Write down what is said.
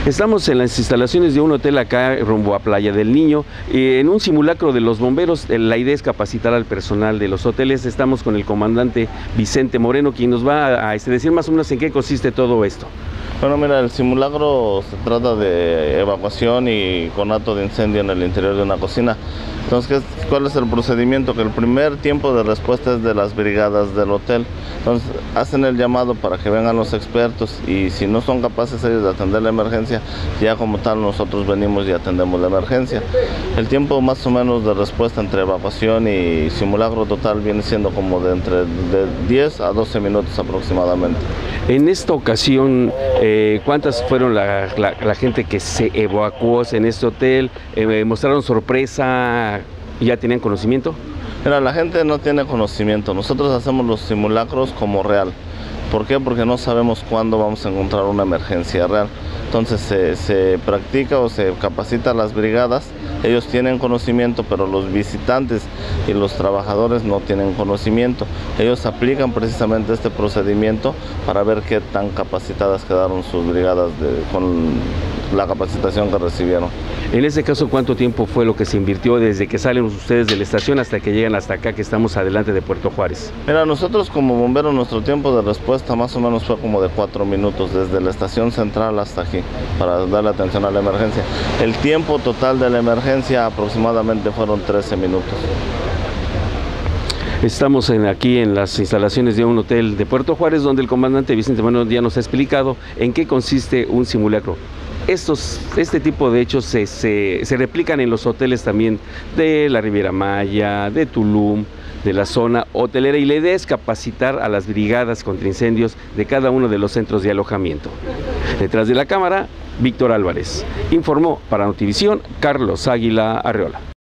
Estamos en las instalaciones de un hotel acá rumbo a Playa del Niño, en un simulacro de los bomberos. La idea es capacitar al personal de los hoteles. Estamos con el comandante Vicente Moreno, quien nos va a decir más o menos en qué consiste todo esto. Bueno, mira, el simulacro se trata de evacuación y conato de incendio en el interior de una cocina. Entonces, ¿cuál es el procedimiento? Que el primer tiempo de respuesta es de las brigadas del hotel. Entonces, hacen el llamado para que vengan los expertos y si no son capaces ellos de atender la emergencia, ya como tal nosotros venimos y atendemos la emergencia. El tiempo más o menos de respuesta entre evacuación y simulacro total viene siendo como de entre 10 a 12 minutos aproximadamente. En esta ocasión, ¿cuántas fueron la gente que se evacuó en este hotel? ¿Mostraron sorpresa? ¿Ya tenían conocimiento? Mira, la gente no tiene conocimiento. Nosotros hacemos los simulacros como real. ¿Por qué? Porque no sabemos cuándo vamos a encontrar una emergencia real. Entonces se practica o se capacita a las brigadas. Ellos tienen conocimiento, pero los visitantes y los trabajadores no tienen conocimiento. Ellos aplican precisamente este procedimiento para ver qué tan capacitadas quedaron sus brigadas con la capacitación que recibieron. En este caso, ¿cuánto tiempo fue lo que se invirtió desde que salen ustedes de la estación hasta que llegan hasta acá, que estamos adelante de Puerto Juárez? Mira, nosotros como bomberos, nuestro tiempo de respuesta más o menos fue como de 4 minutos, desde la estación central hasta aquí, para darle atención a la emergencia. El tiempo total de la emergencia aproximadamente fueron 13 minutos. Estamos aquí en las instalaciones de un hotel de Puerto Juárez, donde el comandante Vicente Moreno ya nos ha explicado en qué consiste un simulacro. Este tipo de hechos se replican en los hoteles también de la Riviera Maya, de Tulum, de la zona hotelera, y la idea es capacitar a las brigadas contra incendios de cada uno de los centros de alojamiento. Detrás de la cámara, Víctor Álvarez. Informó para Notivisión, Carlos Águila Arreola.